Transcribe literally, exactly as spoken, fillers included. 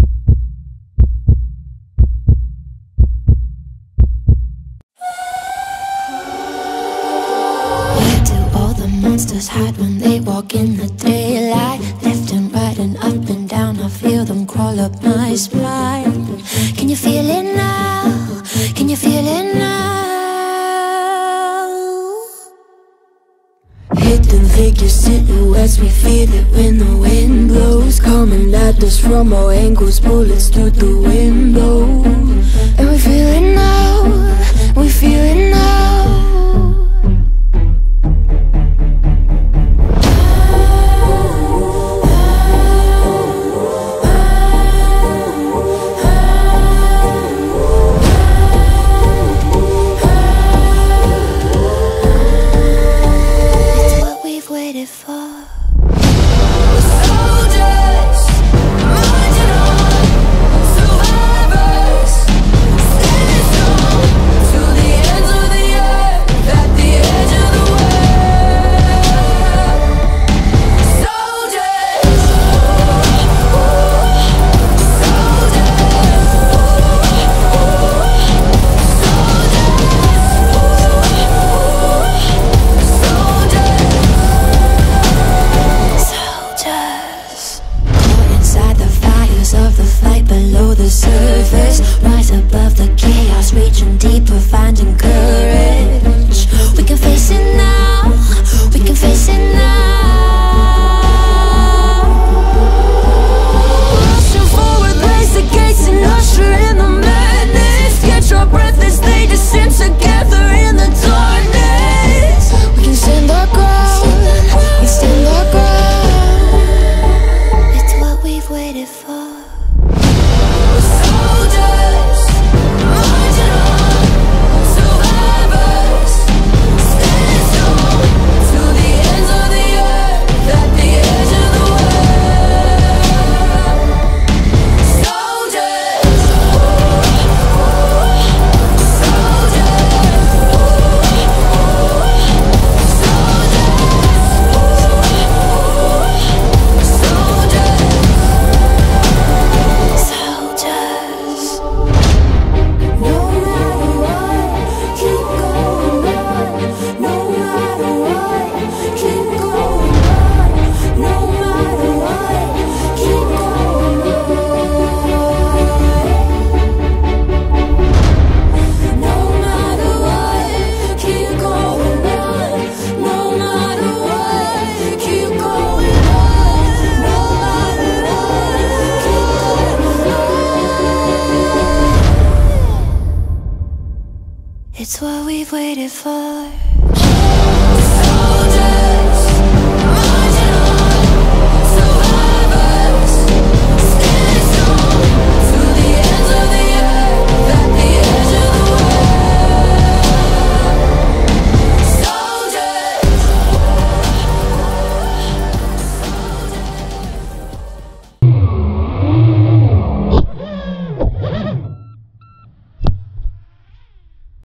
Monsters hide when they walk in the daylight. Left and right and up and down, I feel them crawl up my spine. Can you feel it now? Can you feel it now? Hidden figures, silhouettes, we feel it when the wind blows. Coming at us from all angles, bullets through the window. And we feel it now, we feel it now. It's what we've waited for.